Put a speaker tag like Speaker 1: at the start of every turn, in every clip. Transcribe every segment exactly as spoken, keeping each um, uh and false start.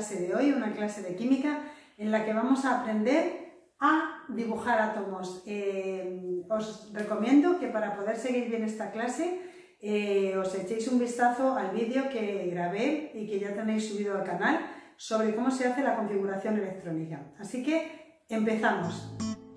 Speaker 1: clase de hoy, una clase de química en la que vamos a aprender a dibujar átomos. Eh, os recomiendo que para poder seguir bien esta clase eh, os echéis un vistazo al vídeo que grabé y que ya tenéis subido al canal sobre cómo se hace la configuración electrónica. Así que empezamos.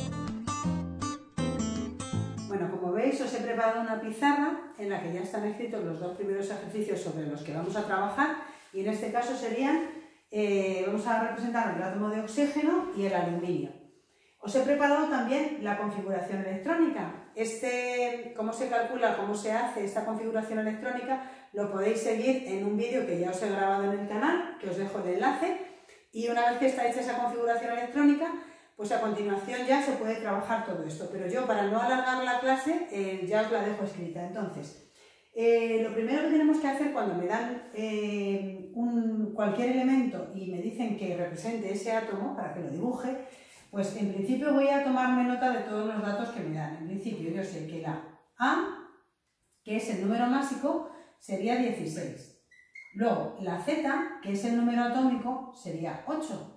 Speaker 1: Bueno, como veis os he preparado una pizarra en la que ya están escritos los dos primeros ejercicios sobre los que vamos a trabajar y en este caso serían, eh, vamos a representar el átomo de oxígeno y el aluminio. Os he preparado también la configuración electrónica. Este, cómo se calcula, cómo se hace esta configuración electrónica, lo podéis seguir en un vídeo que ya os he grabado en el canal, que os dejo el enlace, y una vez que está hecha esa configuración electrónica, pues a continuación ya se puede trabajar todo esto, pero yo para no alargar la clase eh, ya os la dejo escrita. Entonces, eh, lo primero que tenemos que hacer cuando me dan eh, un, cualquier elemento y me dicen que represente ese átomo para que lo dibuje, pues en principio voy a tomarme nota de todos los datos que me dan. En principio yo sé que la A, que es el número másico, sería dieciséis. Luego la Z, que es el número atómico, sería ocho.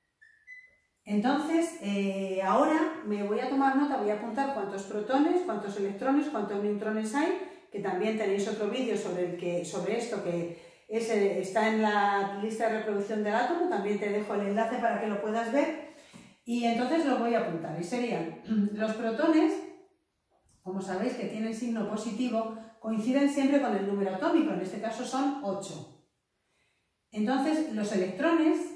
Speaker 1: Entonces, eh, ahora me voy a tomar nota, voy a apuntar cuántos protones, cuántos electrones, cuántos neutrones hay, que también tenéis otro vídeo sobre, el que, sobre esto que es, está en la lista de reproducción del átomo, también te dejo el enlace para que lo puedas ver, y entonces lo voy a apuntar. Y serían los protones, como sabéis que tienen signo positivo, coinciden siempre con el número atómico, en este caso son ocho. Entonces, los electrones,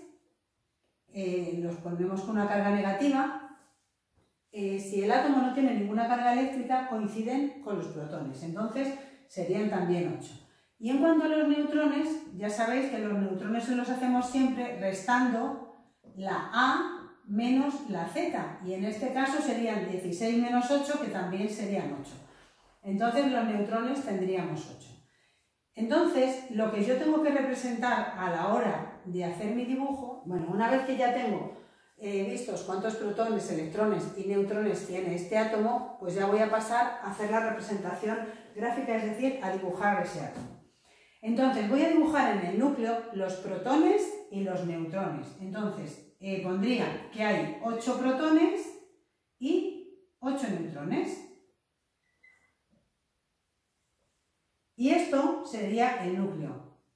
Speaker 1: Eh, los ponemos con una carga negativa, eh, si el átomo no tiene ninguna carga eléctrica coinciden con los protones, entonces serían también ocho. Y en cuanto a los neutrones, ya sabéis que los neutrones los hacemos siempre restando la A menos la Z, y en este caso serían dieciséis menos ocho, que también serían ocho. Entonces los neutrones tendríamos ocho. Entonces, lo que yo tengo que representar a la hora de hacer mi dibujo, bueno, una vez que ya tengo eh, vistos cuántos protones, electrones y neutrones tiene este átomo, pues ya voy a pasar a hacer la representación gráfica, es decir, a dibujar ese átomo. Entonces, voy a dibujar en el núcleo los protones y los neutrones. Entonces, eh, pondría que hay ocho protones y ocho neutrones. Y esto sería el núcleo.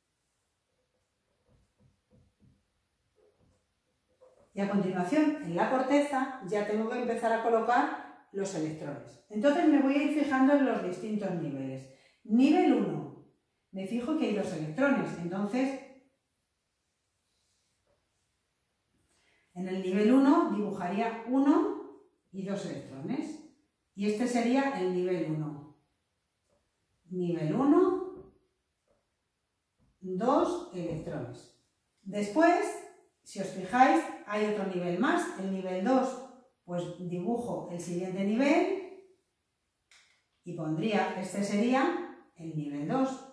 Speaker 1: Y a continuación, en la corteza, ya tengo que empezar a colocar los electrones. Entonces me voy a ir fijando en los distintos niveles. Nivel uno, me fijo que hay dos electrones. Entonces, en el nivel uno dibujaría uno y dos electrones. Y este sería el nivel uno. Nivel uno, dos electrones. Después, si os fijáis, hay otro nivel más, el nivel dos, pues dibujo el siguiente nivel y pondría, este sería el nivel dos.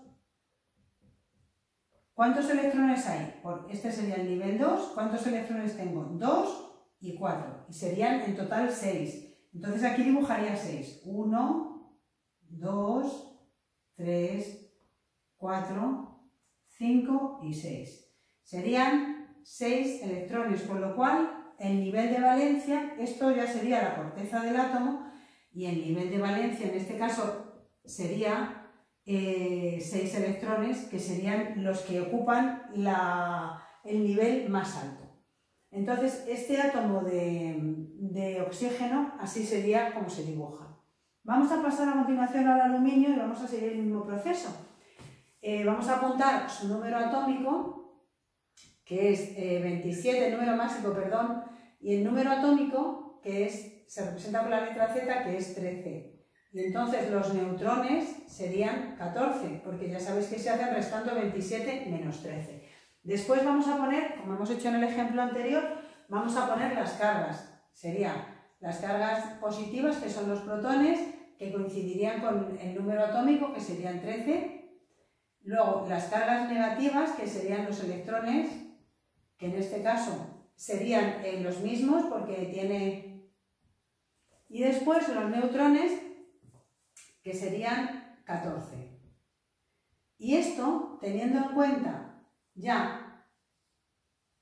Speaker 1: ¿Cuántos electrones hay? Este sería el nivel dos. ¿Cuántos electrones tengo? dos y cuatro. Y serían en total seis. Entonces aquí dibujaría seis. uno, dos, tres, cuatro, cinco y seis. Serían seis electrones, con lo cual el nivel de valencia, esto ya sería la corteza del átomo, y el nivel de valencia en este caso sería eh, seis electrones, que serían los que ocupan la, el nivel más alto. Entonces, este átomo de, de oxígeno, así sería como se dibuja. Vamos a pasar a continuación al aluminio y vamos a seguir el mismo proceso. Eh, vamos a apuntar su número atómico, que es eh, veintisiete, el número másico, perdón, y el número atómico, que es, se representa por la letra Z, que es trece. Y entonces los neutrones serían catorce, porque ya sabéis que se hacen restando veintisiete menos trece. Después vamos a poner, como hemos hecho en el ejemplo anterior, vamos a poner las cargas. Serían las cargas positivas, que son los protones, que coincidirían con el número atómico, que serían trece. Luego, las cargas negativas, que serían los electrones, que en este caso serían eh, los mismos, porque tiene... Y después los neutrones, que serían catorce. Y esto, teniendo en cuenta ya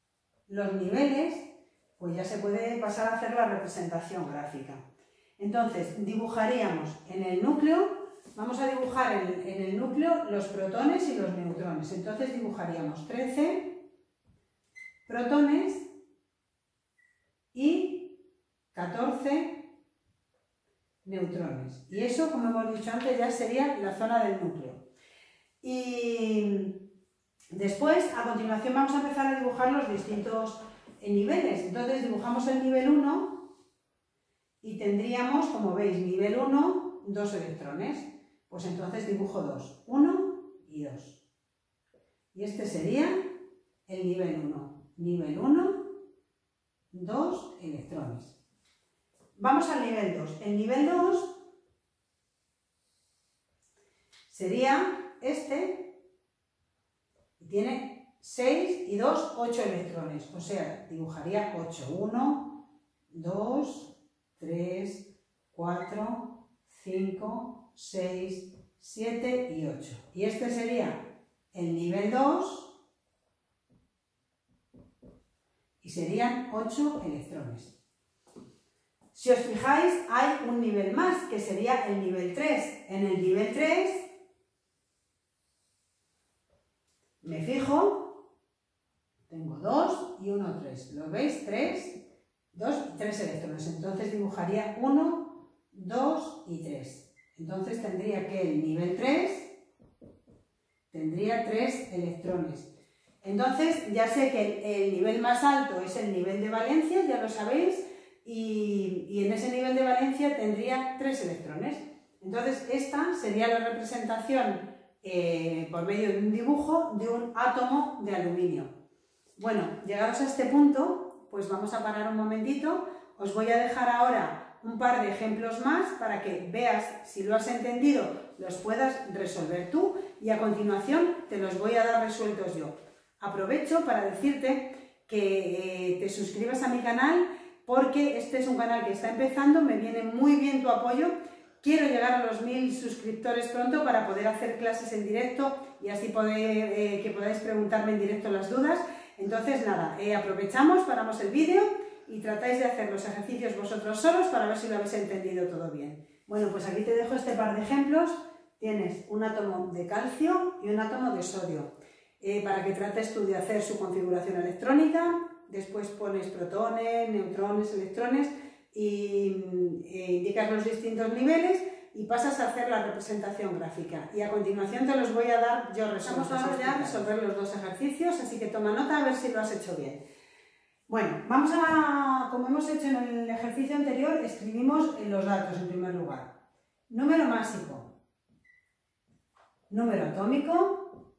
Speaker 1: los niveles, pues ya se puede pasar a hacer la representación gráfica. Entonces, dibujaríamos en el núcleo, vamos a dibujar en, en el núcleo los protones y los neutrones. Entonces dibujaríamos trece protones y catorce neutrones. Y eso, como hemos dicho antes, ya sería la zona del núcleo. Y después, a continuación, vamos a empezar a dibujar los distintos niveles. Entonces dibujamos el nivel uno y tendríamos, como veis, nivel uno, dos electrones. Pues entonces dibujo dos, uno y dos. Y este sería el nivel uno. Nivel uno, dos electrones. Vamos al nivel dos. El nivel dos sería este, y tiene seis y dos, ocho electrones. O sea, dibujaría ocho. uno, dos, tres, cuatro, cinco, seis, siete y ocho. Y este sería el nivel dos y serían ocho electrones. Si os fijáis, hay un nivel más, que sería el nivel tres. En el nivel tres me fijo, tengo dos y uno, tres. ¿Lo veis? tres, dos y tres electrones. Entonces dibujaría uno, dos y tres. Entonces tendría que el nivel tres tendría tres electrones. Entonces ya sé que el, el nivel más alto es el nivel de valencia, ya lo sabéis, y, y en ese nivel de valencia tendría tres electrones. Entonces esta sería la representación eh, por medio de un dibujo de un átomo de aluminio. Bueno, llegados a este punto, pues vamos a parar un momentito. Os voy a dejar ahora un par de ejemplos más para que veas si lo has entendido, los puedas resolver tú y a continuación te los voy a dar resueltos yo. Aprovecho para decirte que eh, te suscribas a mi canal porque este es un canal que está empezando, me viene muy bien tu apoyo. Quiero llegar a los mil suscriptores pronto para poder hacer clases en directo y así poder, eh, que podáis preguntarme en directo las dudas. Entonces nada, eh, aprovechamos, paramos el vídeo y tratáis de hacer los ejercicios vosotros solos para ver si lo habéis entendido todo bien. Bueno, pues aquí te dejo este par de ejemplos. Tienes un átomo de calcio y un átomo de sodio. Eh, para que trates tú de hacer su configuración electrónica, después pones protones, neutrones, electrones y eh, indicas los distintos niveles y pasas a hacer la representación gráfica. Y a continuación te los voy a dar yo resueltos. Vamos ahora ya a resolver los dos ejercicios, así que toma nota a ver si lo has hecho bien. Bueno, vamos a, como hemos hecho en el ejercicio anterior, escribimos los datos en primer lugar. Número másico, número atómico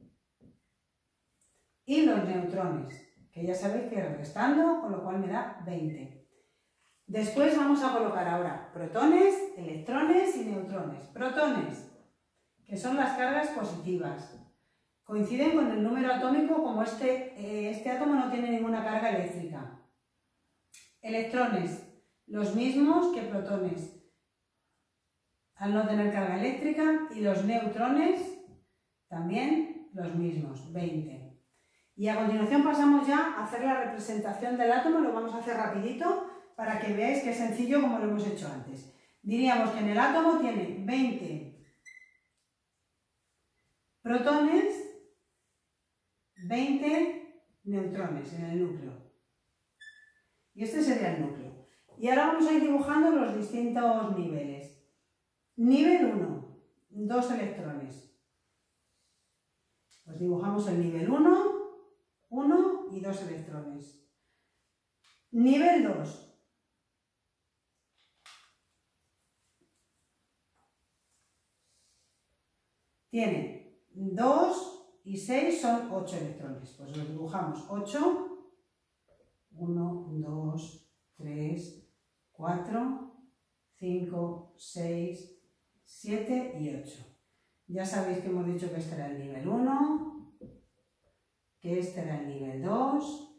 Speaker 1: y los neutrones, que ya sabéis que ir restando, con lo cual me da veinte. Después vamos a colocar ahora protones, electrones y neutrones. Protones, que son las cargas positivas. Coinciden con el número atómico, como este, eh, este átomo no tiene ninguna carga eléctrica. Electrones, los mismos que protones, al no tener carga eléctrica. Y los neutrones, también los mismos, veinte. Y a continuación pasamos ya a hacer la representación del átomo, lo vamos a hacer rapidito para que veáis que es sencillo como lo hemos hecho antes. Diríamos que en el átomo tiene veinte protones, veinte neutrones en el núcleo. Y este sería el núcleo. Y ahora vamos a ir dibujando los distintos niveles. Nivel uno, dos electrones. Pues dibujamos el nivel uno, uno y dos electrones. Nivel dos. Tiene dos y seis, son ocho electrones. Pues los dibujamos ocho, uno, dos, tres, cuatro, cinco, seis, siete y ocho. Ya sabéis que hemos dicho que este era el nivel uno, que este era el nivel dos.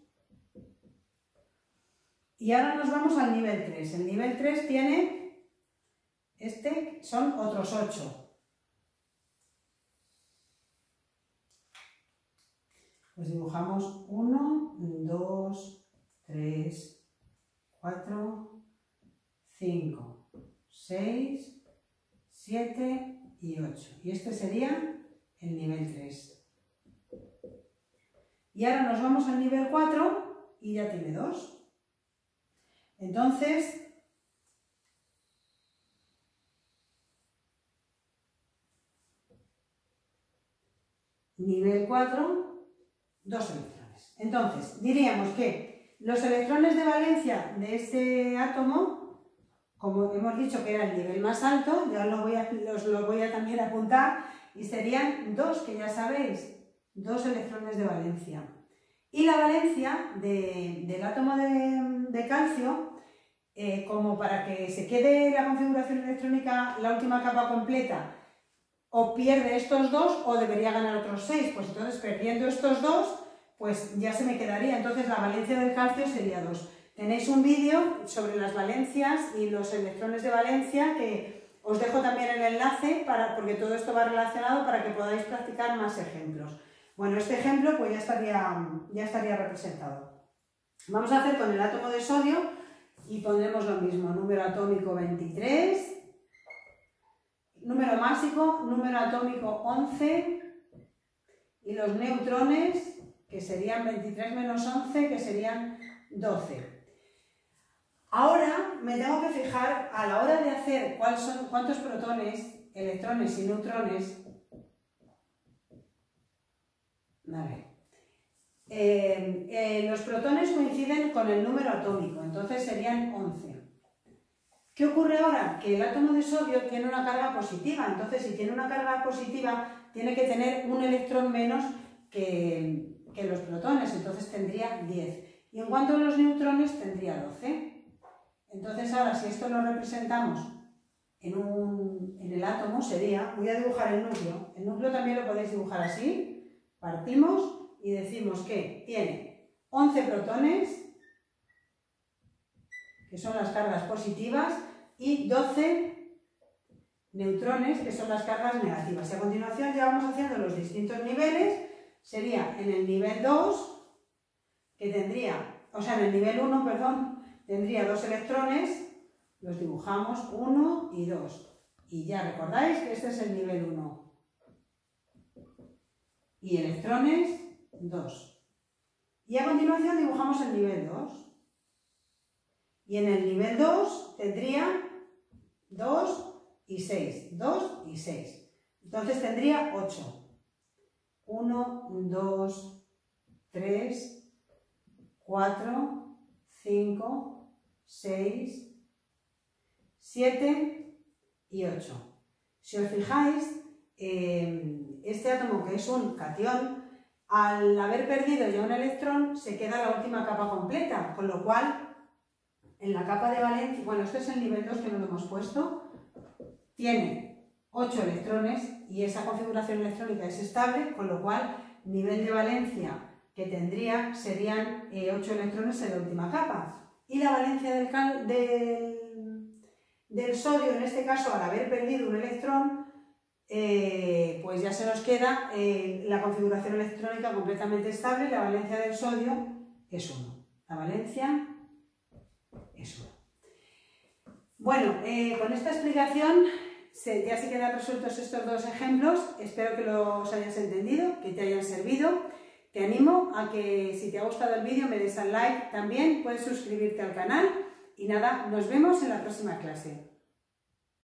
Speaker 1: Y ahora nos vamos al nivel tres. El nivel tres tiene, este son otros ocho. Pues dibujamos uno, dos, tres, cuatro, cinco, seis, siete y ocho. Y este sería el nivel tres. Y ahora nos vamos al nivel cuatro y ya tiene dos. Entonces, nivel cuatro, dos electrones. Entonces, diríamos que los electrones de valencia de este átomo, como hemos dicho que era el nivel más alto, ya lo voy a, os lo voy a también apuntar, y serían dos, que ya sabéis, dos electrones de valencia. Y la valencia de, del átomo de, de calcio, eh, como para que se quede la configuración electrónica, la última capa completa, o pierde estos dos o debería ganar otros seis, pues entonces perdiendo estos dos, pues ya se me quedaría, entonces la valencia del calcio sería dos. Tenéis un vídeo sobre las valencias y los electrones de valencia que os dejo también el enlace, para, porque todo esto va relacionado para que podáis practicar más ejemplos. Bueno, este ejemplo pues ya estaría, ya estaría representado. Vamos a hacer con el átomo de sodio y pondremos lo mismo, número atómico veintitrés, número másico, número atómico once y los neutrones, que serían veintitrés menos once, que serían doce. Ahora me tengo que fijar a la hora de hacer cuáles son, cuántos protones, electrones y neutrones. Vale. Eh, eh, los protones coinciden con el número atómico, entonces serían once. ¿Qué ocurre ahora? Que el átomo de sodio tiene una carga positiva, entonces si tiene una carga positiva tiene que tener un electrón menos que, que los protones, entonces tendría diez. Y en cuanto a los neutrones tendría doce. Entonces ahora si esto lo representamos en, un, en el átomo sería, voy a dibujar el núcleo, el núcleo también lo podéis dibujar así, partimos y decimos que tiene once protones, que son las cargas positivas, y doce neutrones, que son las cargas negativas. Y a continuación ya vamos haciendo los distintos niveles, sería en el nivel dos, que tendría, o sea, en el nivel uno, perdón, tendría dos electrones, los dibujamos uno y dos. Y ya recordáis que este es el nivel uno. Y electrones, dos. Y a continuación dibujamos el nivel dos. Y en el nivel dos tendría dos y seis. dos y seis. Entonces tendría ocho. uno, dos, tres, cuatro, cinco, seis, siete y ocho. Si os fijáis, eh, este átomo, que es un catión, al haber perdido ya un electrón se queda la última capa completa, con lo cual en la capa de valencia, bueno, este es el nivel dos que no lo hemos puesto, tiene ocho electrones y esa configuración electrónica es estable, con lo cual nivel de valencia que tendría serían eh, ocho electrones en la última capa. Y la valencia del, cal, del, del sodio, en este caso, al haber perdido un electrón, eh, pues ya se nos queda eh, la configuración electrónica completamente estable. La valencia del sodio es uno. La valencia es uno. Bueno, eh, con esta explicación se, ya se quedan resueltos estos dos ejemplos. Espero que los hayas entendido, que te hayan servido. Te animo a que, si te ha gustado el vídeo, me des al like también. Puedes suscribirte al canal. Y nada, nos vemos en la próxima clase.